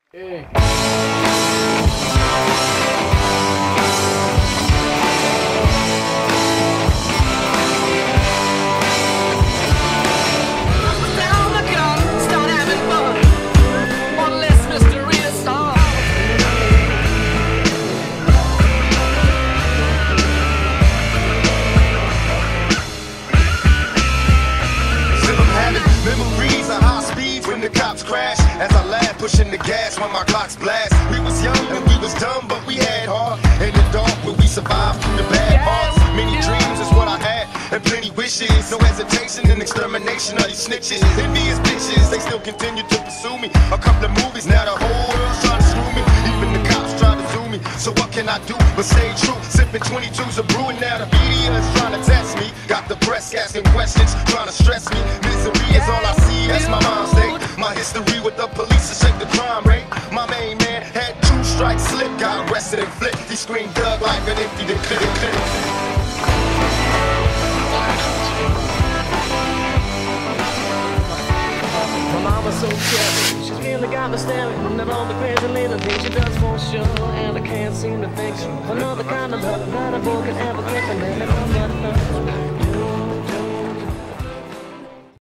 Hey. Memories of high speeds when the cops crash. As I laugh, pushing the gas when my clocks blast. We was young and we was dumb, but we had heart. In the dark, where we survived through the bad parts. Many dreams is what I had, and plenty wishes. No hesitation and extermination of these snitches. Envious bitches, they still continue to pursue me. A couple of movies, now the whole world's trying to screw me. Even the cops try to sue me. So what can I do but stay true? Sipping 22s of brewing, now the media is trying to test me. Got the press asking questions, trying to stress me. Misery is all I see, that's my mind's state. My history with the police to shake the crime rate. My main man had 2 strikes slip, got arrested and flipped. He screamed thug like an empty clip. My mama's so careful, she's really got me staring at all the crazy little things she does for sure. And I can't seem to think of another kind of love that a boy can ever give, and then